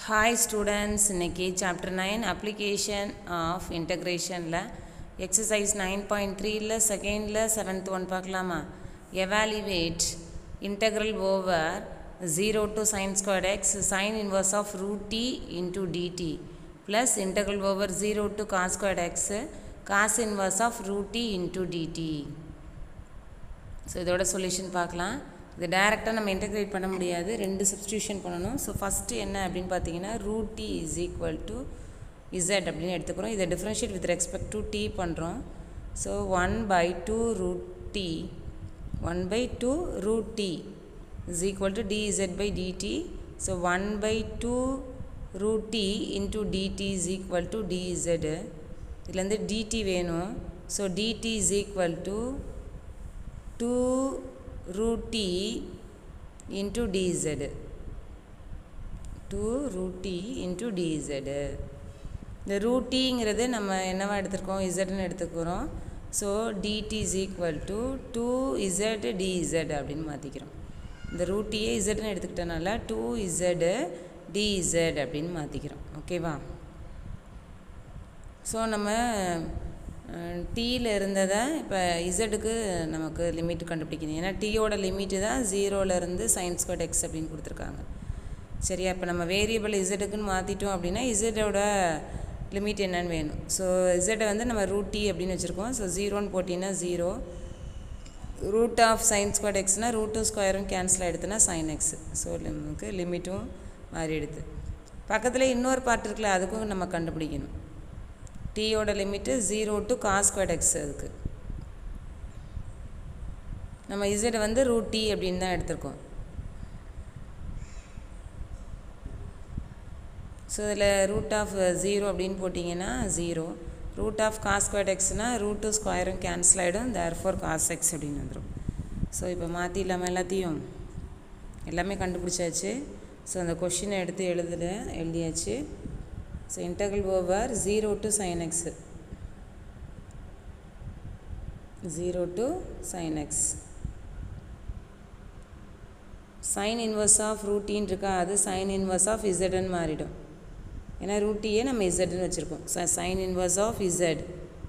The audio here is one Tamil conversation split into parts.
Hi students, இன்னைக்கு chapter 9 application of integration ல exercise 9.3 ல second ல 7th one பார்க்கலாமா. Evaluate integral over 0 to sin squared x sin inverse of root t into dt plus integral over 0 to cos squared x cos inverse of root t into dt. So இதோட சொல்யூஷன் பார்க்கலாம். இது டைரெக்டாக நம்ம இன்டெகிரேட் பண்ண முடியாது, ரெண்டு சப்ஸ்டியூஷன் பண்ணணும். ஸோ ஃபஸ்ட்டு என்ன அப்படின்னு பார்த்தீங்கன்னா root t is equal to z அப்படின்னு எடுத்துக்கிறோம். இதை differentiate with respect to t பண்ணுறோம். So 1/2 root t 1/2 root t is equal to dz by dt. So 1/2 root t into dt is equal to dz. இதுலேருந்து டிடி வேணும். So dt is equal to 2 root t into dz 2 root t into dz. இந்த root t ங்கிறது நம்ம என்னவா எடுத்துருக்கோம், zன்னு எடுத்துக்கிறோம். So dt is equal to 2z dz அப்படின்னு மாற்றிக்கிறோம். இந்த root t zன்னு எடுத்துக்கிட்டனால 2z dz அப்படின்னு மாற்றிக்கிறோம். ஓகேவா? ஸோ நம்ம டீயில் இருந்ததை இப்போ இசட்டுக்கு நமக்கு லிமிட் கண்டுபிடிக்கணும். ஏன்னா டீயோட லிமிட்டு தான் 0லேருந்து சைன் ஸ்கொயர்ட் எக்ஸ் அப்படின்னு கொடுத்துருக்காங்க. சரியா? இப்போ நம்ம வேரியபிள் இசட்டுக்குன்னு மாற்றிட்டோம் அப்படின்னா இசட்டோட லிமிட் என்னன்னு வேணும். ஸோ இசட்டை வந்து நம்ம ரூட் டி அப்படின்னு வச்சுருக்கோம். ஸோ 0ன்னு போட்டிங்கன்னா 0, ரூட் ஆஃப் சைன் ஸ்கொயர்ட் எக்ஸ்னால் ரூட்டு ஸ்கொயரும் கேன்சல் ஆகிடுதுன்னா சைன் எக்ஸ். ஸோ நமக்கு லிமிட்டும் மாறிடுது. பக்கத்தில் இன்னொரு பார்ட் இருக்குல்ல, அதுக்கும் நம்ம கண்டுபிடிக்கணும். டீயோட limit 0 to cos squared x. அதுக்கு நம்ம இசட் வந்து ரூட் டி அப்படின்னு தான் எடுத்திருக்கோம். ஸோ இதில் ரூட் ஆஃப் 0 அப்படின்னு போட்டிங்கன்னா 0, ரூட் ஆஃப் காஸ் ஸ்கொயர்ட் எக்ஸ்னால் ரூட்டு ஸ்கொயரும் கேன்சல் ஆகிடும், தேர்ஃபோர் காஸ் எக்ஸ் அப்படின்னு வந்துடும். ஸோ இப்போ மாற்றி இல்லாமல் எல்லாமே கண்டுபிடிச்சாச்சு. ஸோ அந்த கொஷினை எடுத்து எழுதியாச்சு. So integral over 0 to sin x 0 to sin x sin inverse of root t இருக்கா, அது sin inverse of zன்னு மாறிடும். ஏன்னா root t நம்ம zன்னு வச்சுருக்கோம். sin inverse of z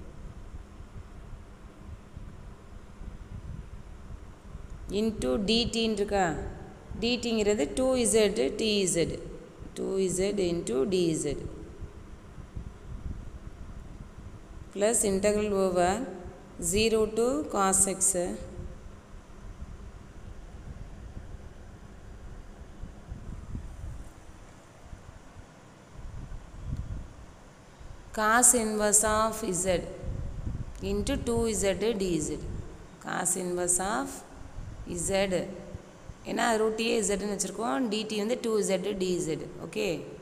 into dt இருக்கா, dtங்கிறது 2z tz 2z into dz plus integral over 0 to cos x cos inverse of z into 2z dz cos inverse of z. ஏன்னா ரூட் ஏ zன்னு வச்சுருக்கோம், dt வந்து 2z dz. ஓகே,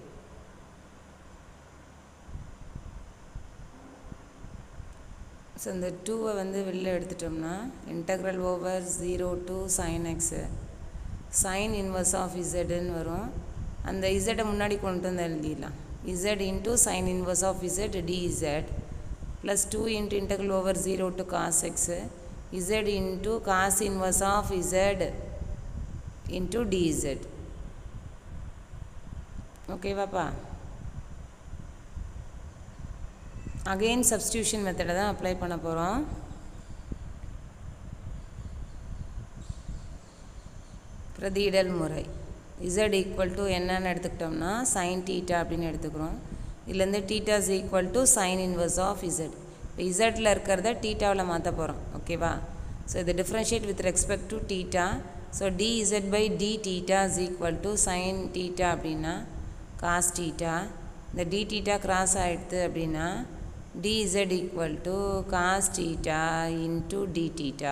ஸோ இந்த 2வை வந்து வெளில எடுத்துட்டோம்னா integral over 0 to sin x sin inverse of zன்னு வரும். அந்த z முன்னாடி கொண்டு வந்து எழுதிடலாம். z into sin inverse of z dz plus 2 into integral over 0 to cos x z into cos inverse of z into dz. ஓகேவாப்பா? அகெயின் சப்ஸ்டியூஷன் மெத்தடை தான் அப்ளை பண்ண போகிறோம். பிரதியிடல் முறை. இசட் ஈக்குவல் டு என்னன்னு எடுத்துக்கிட்டோம்னா சைன் டீட்டா அப்படின்னு எடுத்துக்கிறோம். இதுலேருந்து theta is equal to sine inverse of z. இப்போ இசட்டில் இருக்கிறத டீட்டாவில் மாற்ற போகிறோம். ஓகேவா? ஸோ இது differentiate with respect to theta. So dz by d theta is equal to sine theta அப்படின்னா காஸ் டீட்டா. இந்த டி டீட்டா கிராஸ் ஆகிடுது அப்படின்னா dz equal to cos theta into d theta.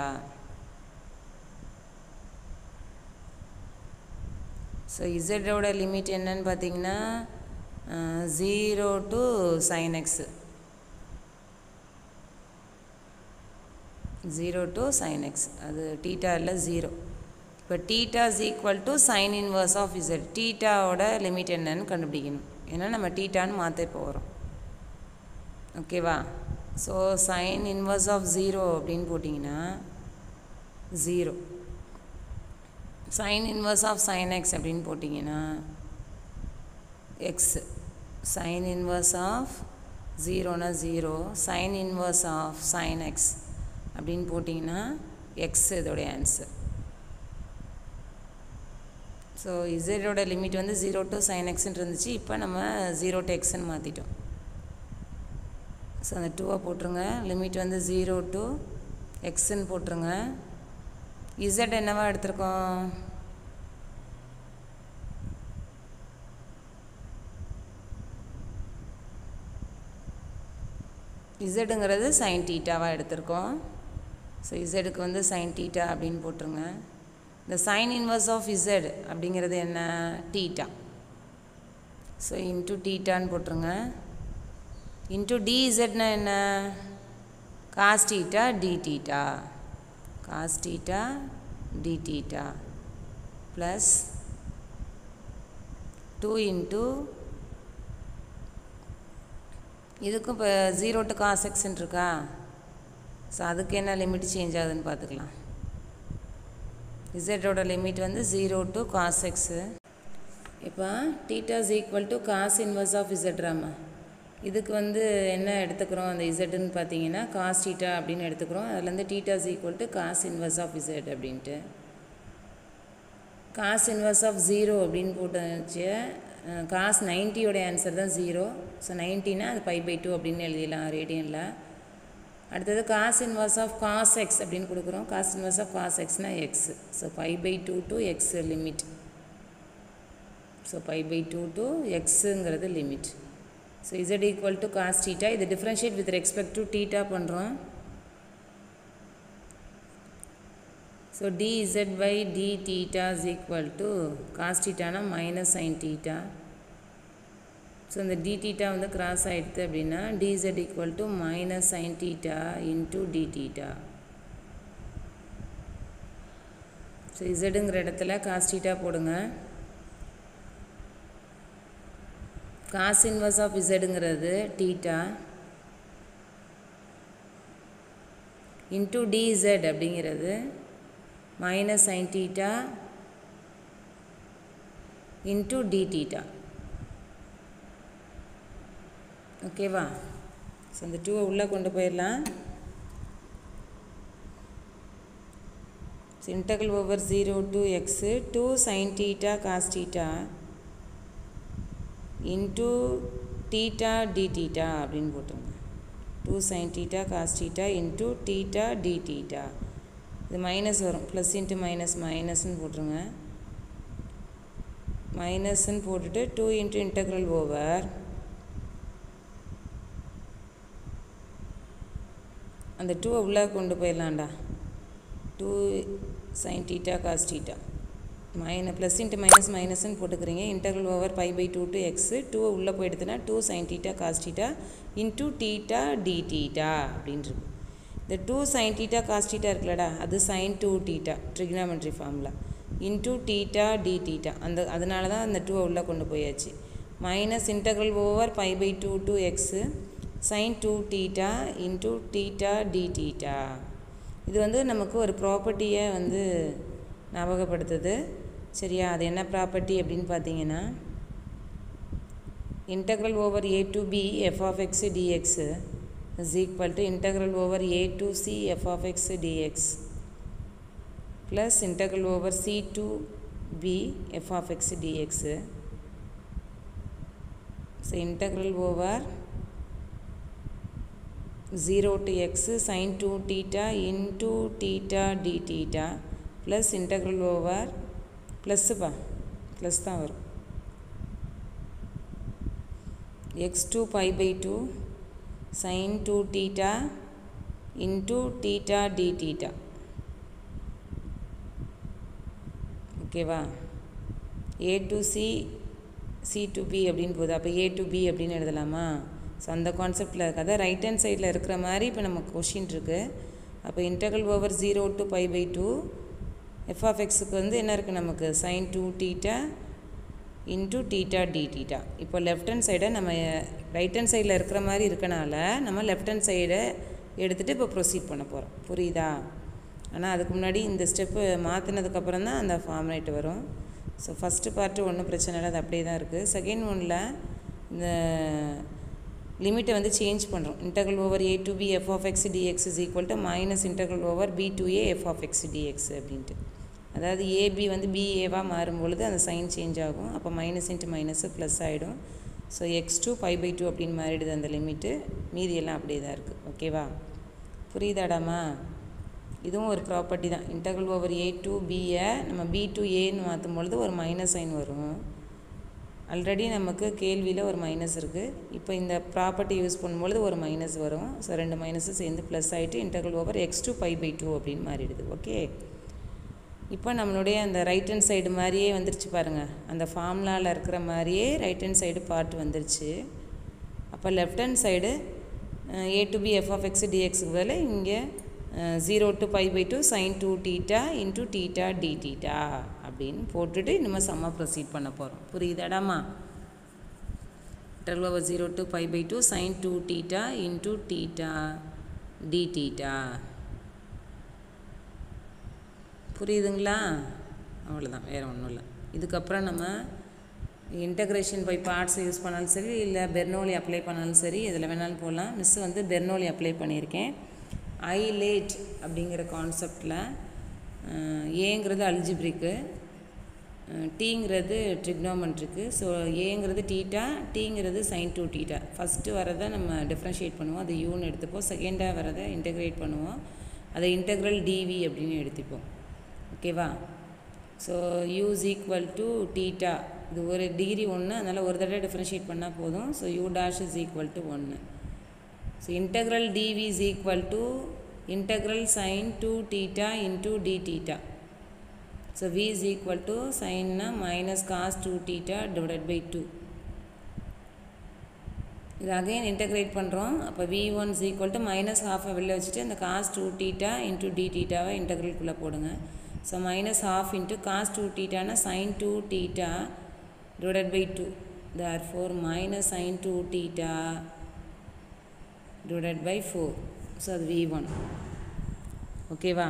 So இசட்டோட லிமிட் என்னன்னு பார்த்தீங்கன்னா 0 to sin x 0 to sin x, அது டீட்டா இல்லை 0. இப்போ theta is equal to sine inverse of z. டீட்டாவோட லிமிட் என்னன்னு கண்டுபிடிக்கணும். ஏன்னா நம்ம டீட்டான்னு மாற்ற போகிறோம். ஓகேவா? ஸோ சைன் இன்வர்ஸ் ஆஃப் 0 அப்படின்னு போட்டிங்கன்னா 0, sin inverse of sin x அப்படின்னு போட்டிங்கன்னா x sin inverse of 0 னா 0 sin inverse of sin x அப்படின்னு போட்டிங்கன்னா x இதோடைய ஆன்சர். ஸோ இசட்டோட லிமிட் வந்து 0 to sin xன்னு இருந்துச்சு. இப்போ நம்ம 0 to xன்னு மாற்றிட்டோம். ஸோ அந்த 2 போட்டுருங்க. லிமிட் வந்து 0 to xன்னு போட்டுருங்க. z என்னவா எடுத்திருக்கோம்? இசட்டுங்கிறது சைன் தீட்டாவாக எடுத்திருக்கோம். ஸோ இசட்டுக்கு வந்து சைன் தீட்டா அப்படின்னு போட்டுருங்க. இந்த சைன் இன்வர்ஸ் ஆஃப் இசட் அப்படிங்கிறது என்ன? தீட்டா. ஸோ இன்ட்டு தீட்டான்னு போட்டுருங்க. இன்ட்டு டிஇசட்னா என்ன? Cos theta d theta. Cos theta d theta plus 2 into இதுக்கும் இப்போ 0 to cos xன்னு இருக்கா? ஸோ அதுக்கு என்ன லிமிட் சேஞ்ச் ஆகுதுன்னு பார்த்துக்கலாம். இசட்டோட லிமிட் வந்து 0 to cos x. இப்போ theta is equal to cos inverse of இசட்ராமா. இதுக்கு வந்து என்ன எடுத்துக்கிறோம் அந்த இசட்டுன்னு பார்த்தீங்கன்னா காஸ் தீட்டா அப்படின்னு எடுத்துக்கிறோம். அதுலேருந்து theta is equal to cos inverse of z அப்படின்ட்டு. காஸ் இன்வர்ஸ் ஆஃப் 0 அப்படின்னு போட்டுச்சு. காஸ் 90யோட ஆன்சர் தான் 0. ஸோ 90னா அது π/2 அப்படின்னு எழுதிடலாம் ரேடியனில். அடுத்தது cos inverse of cos x அப்படின்னு கொடுக்குறோம். காஸ் இன்வர்ஸ் ஆஃப் காஸ் எக்ஸ்னால் x. So π/2 to x limit. So π/2 to xங்கிறது limit. So z equal to cos theta. இது differentiate with respect to theta பண்ணுறோம். So dz by d theta is equal to cos theta minus sin theta. So இந்த d theta வந்து கிராஸ் ஆகிடுது அப்படின்னா dz equal to minus sin theta into d theta. So zங்கிற இடத்துல cos theta போடுங்க. cos inverse of zங்கிறது theta into dz அப்படிங்கிறது minus sin theta into d theta. ஓகேவா? ஸோ இந்த 2 உள்ளே கொண்டு போயிடலாம். So integral over 0 to x 2 sin theta cos theta into theta d theta அப்படின்னு போட்டுருங்க. 2 sin theta cos theta into theta d theta. இது மைனஸ் வரும். ப்ளஸ் இன்ட்டு மைனஸ் மைனஸ்ன்னு போட்டுருங்க. மைனஸ்ன்னு போட்டுட்டு 2 இன்ட்டு இன்டெக்ரல் ஓவர் அந்த 2 உள்ளே கொண்டு போயிடலாம்டா. 2 sin theta cos theta plus into minus மைனஸ்ன்னு போட்டுக்கிறீங்க. இன்டெக்ரல் ஓவர் π/2 to x 2 உள்ளே போயிடுதுன்னா 2 sin theta cos theta into theta d theta அப்படின்றது. இந்த 2 sin theta cos theta இருக்குல்லடா அது sin 2 theta trigonometry formula into theta d theta. அதனால தான் அந்த 2 உள்ளே கொண்டு போயாச்சு. Minus integral over π/2 to x sin 2 theta into theta d theta. இது வந்து நமக்கு ஒரு ப்ராப்பர்ட்டியை வந்து ஞாபகப்படுத்துது. சரியா? அது என்ன ப்ராப்பர்ட்டி அப்படின்னு பார்த்தீங்கன்னா integral over a to b f of x dx is equal to integral over a to c f of x dx plus integral over c to b f of x dx. So integral over 0 to x sin 2 theta into theta d theta plus integral over plus தான் வரும் x to π/2 sin 2 theta into theta d theta. ஓகேவா? a to c c to b அப்படின்னு போகுது. அப்போ a to b அப்படின்னு எழுதலாமா? ஸோ அந்த கான்செப்டில் இருக்காது. ரைட் ஹேண்ட் சைடில் இருக்கிற மாதிரி இப்போ நமக்கு கொஷின் இருக்குது. அப்போ integral over 0 to π/2 F of எக்ஸுக்கு வந்து என்ன இருக்குது நமக்கு sin 2 theta into theta d theta. இப்போ லெஃப்ட் ஹேண்ட் சைடை நம்ம ரைட் ஹேண்ட் சைடில் இருக்கிற மாதிரி இருக்கனால நம்ம லெஃப்ட் ஹேண்ட் சைடை எடுத்துகிட்டு இப்போ ப்ரொசீட் பண்ண போகிறோம். புரியுதா? ஆனால் அதுக்கு முன்னாடி இந்த ஸ்டெப்பு மாற்றினதுக்கப்புறம் தான் அந்த ஃபார்முலேட் வரும். ஸோ ஃபஸ்ட்டு பார்ட்டு ஒன்றும் பிரச்சனை இல்லை, அது அப்படியே தான் இருக்குது. செகண்ட் ஒன்றில் இந்த லிமிட்டை வந்து சேஞ்ச் பண்ணுறோம். Integral over a to b f of x dx is equal to minus integral over b to a f of x dx அப்படின்ட்டு. அதாவது ஏபி வந்து பிஏவாக மாறும்பொழுது அந்த சைன் சேஞ்ச் ஆகும். அப்போ மைனஸ் இன்ட்டு மைனஸு ப்ளஸ் ஆகிடும். ஸோ x2 π/2 அப்படின்னு மாறிடுது அந்த லிமிட்டு. மீதி எல்லாம் அப்படியே தான் இருக்குது. ஓகேவா, புரியுதாடாமா? இதுவும் ஒரு ப்ராப்பர்ட்டி தான். இன்டெக்ரல் ஓவர் a to bயை நம்ம b to aன்னு மாற்றும் பொழுது ஒரு மைனஸ் சைன் வரும். ஆல்ரெடி நமக்கு கேள்வியில் ஒரு மைனஸ் இருக்குது. இப்போ இந்த ப்ராப்பர்ட்டி யூஸ் பண்ணும்பொழுது ஒரு மைனஸ் வரும். ஸோ ரெண்டு மைனஸு சேர்ந்து ப்ளஸ் ஆகிட்டு இன்டெக்ரல் ஓவர் x2 π/2 அப்படின்னு மாறிடுது. ஓகே, இப்போ நம்மளுடைய அந்த ரைட் ஹேண்ட் சைடு மாதிரியே வந்துருச்சு பாருங்கள். அந்த ஃபார்முலாவில் இருக்கிற மாதிரியே ரைட் ஹேண்ட் சைடு பார்ட் வந்துருச்சு. அப்போ left hand side a to b f of x dxக்கு பதில் இங்கே 0 to π/2 sin 2θ into θ dθ அப்படின்னு போட்டுட்டு இனிமேல் சம்மா ப்ரொசீட் பண்ண போகிறோம். புரியுதாடாமா? Integral over 0 to π/2 sin 2θ into θ dθ. புரியுதுங்களா? அவ்வளோதான், வேறு ஒன்றும் இல்லை. இதுக்கப்புறம் நம்ம இன்டகிரேஷன் பை பார்ட்ஸ் யூஸ் பண்ணாலும் சரி, இல்லை பெர்னோலி அப்ளை பண்ணாலும் சரி, எதில் வேணாலும் போகலாம். மிஸ் வந்து பெர்னோலி அப்ளை பண்ணியிருக்கேன். ஐலேட் அப்படிங்கிற கான்செப்டில் ஏங்கிறது அல்ஜிப்ரிக்கு, டீங்கிறது ட்ரிக்னோமெட்ரிக்கு. ஸோ ஏங்கிறது டீட்டா, டீங்கிறது சைன் 2θ. ஃபஸ்ட்டு வரதை நம்ம டிஃப்ரென்ஷியேட் பண்ணுவோம், அது யூன்னு எடுத்துப்போம். செகண்டாக வரதை இன்டெகிரேட் பண்ணுவோம், அதை இன்டெக்ரல் டிவி அப்படின்னு எடுத்துப்போம். ஓகேவா? So u is equal to theta. இது ஒரு டிகிரி 1, அதனால் ஒரு தடவை டிஃப்ரென்ஷியேட் பண்ணால் போதும். So u dash is equal to 1. So integral dv is equal to integral sine 2θ into dθ. So v is equal to சைன்னா மைனஸ் காஸ் 2θ டிவைடட் பை 2. இது அகைன் இன்டெகிரேட் பண்ணுறோம். அப்போ v1 is equal to minus ஹாஃபை வெளில வச்சுட்டு அந்த காஸ் 2θ இன்ட்டு dθவை இன்டெக்ரலுக்குள்ளே போடுங்க. So minus half into cos 2θனா sine 2θ divided by 2. Therefore minus sin 2θ divided by 4. So அது v1. ஓகேவா?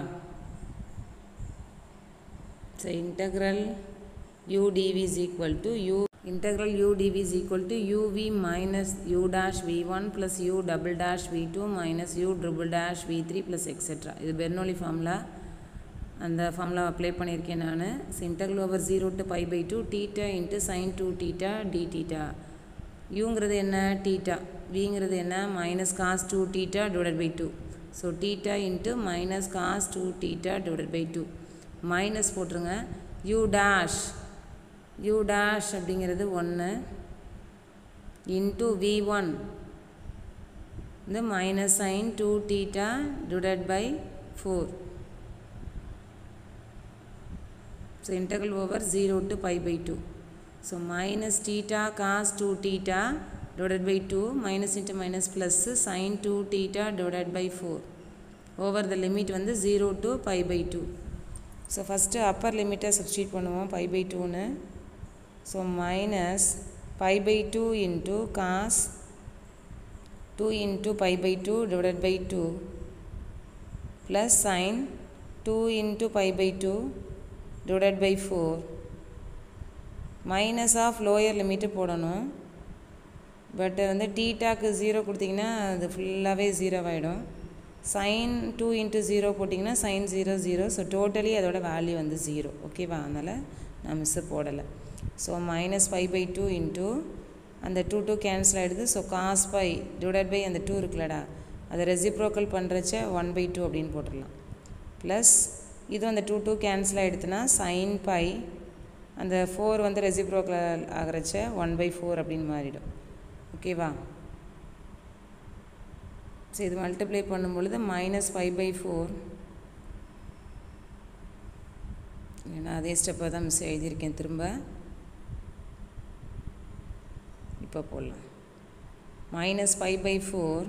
So integral u dv is equal to u integral u dv is equal to uv minus u dash v1 plus u double dash v2 minus u double dash v3 plus etc. இது பெர்னோலி ஃபார்முலா. அந்த ஃபார்முலா அப்ளை பண்ணியிருக்கேன் நான். இன்டெக்ரல் over 0 to π/2 θ into sine 2θ dθ. யூங்கிறது என்ன? θ. விங்கிறது என்ன? Minus cos 2θ divided by 2. So θ into minus cos 2θ divided by 2. Minus போட்டுருங்க. யூ டேஷ் அப்படிங்கிறது 1 இன்ட்டு v1 இந்த minus sine 2θ divided by 4. So integral over 0 to π/2. So minus θ cos 2θ divided by 2 minus into minus plus sin 2θ divided by 4 over the limit வந்து 0 to π/2. So first upper limit substitute பண்ணுவோம் π/2னு. So minus π/2 into cos 2 into π/2 divided by 2 plus sin 2 into π/2 divided by 4 minus of lower limit போடணும். பட் வந்து டீட்டாக்கு 0 கொடுத்திங்கன்னா அது ஃபுல்லாகவே 0 ஆகிடும். சைன் 2 இன்ட்டு 0 போட்டிங்கன்னா சைன் 0 0. ஸோ டோட்டலி அதோட வேல்யூ வந்து 0. ஓகேவா? அதனால் நான் மிஸ்ஸு போடலை. ஸோ மைனஸ் π/2 இன்ட்டு அந்த 2 கேன்சல் ஆகிடுது. So cos pi divided by அந்த 2 இருக்குல்லடா, அதை ரெசிப்ரோக்கல் பண்ணுறச்ச 1/2 அப்படின்னு போட்டுடலாம். ப்ளஸ் இது அந்த 2 கேன்சல் ஆகிடுதுன்னா சைன் பை அந்த 4 வந்து ரெசிப்ரோக்கல் ஆகிறச்ச 1/4 அப்படின்னு மாறிடும். ஓகேவா? ஸோ இது மல்டிப்ளை பண்ணும் பொழுது மைனஸ் π/4. ஏன்னா அதே ஸ்டெப்பை தான் மிஸ் எழுதியிருக்கேன். திரும்ப இப்போ போடலாம். மைனஸ் π/4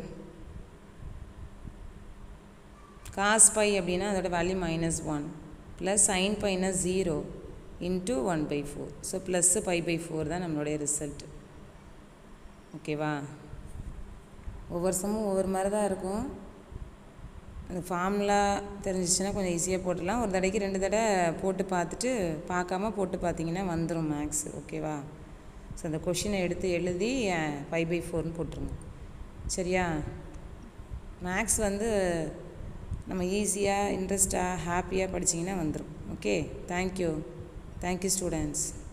காஸ் பை அப்படின்னா அதோட வேல்யூ -1 ப்ளஸ் சைன் பைனா 0 இன்ட்டு 1/4. ஸோ ப்ளஸ்ஸு π/4 தான் நம்மளுடைய ரிசல்ட். ஓகேவா? ஒவ்வொரு சமும் ஒவ்வொரு மாதிரி தான் இருக்கும். அந்த ஃபார்முலா தெரிஞ்சிச்சுன்னா கொஞ்சம் ஈஸியாக போட்டுடலாம். ஒரு தடவைக்கு 2 தடவை போட்டு பார்த்துட்டு பார்க்காம போட்டு பார்த்தீங்கன்னா வந்துடும் மேக்ஸ். ஓகேவா? ஸோ அந்த கொஷினை எடுத்து எழுதி 5/4ன்னு போட்டுருங்க. சரியா? மேக்ஸ் வந்து நம்ம ஈஸியாக இன்ட்ரெஸ்டாக ஹாப்பியாக படிச்சிங்கன்னா வந்துடும். Okay, thank you students.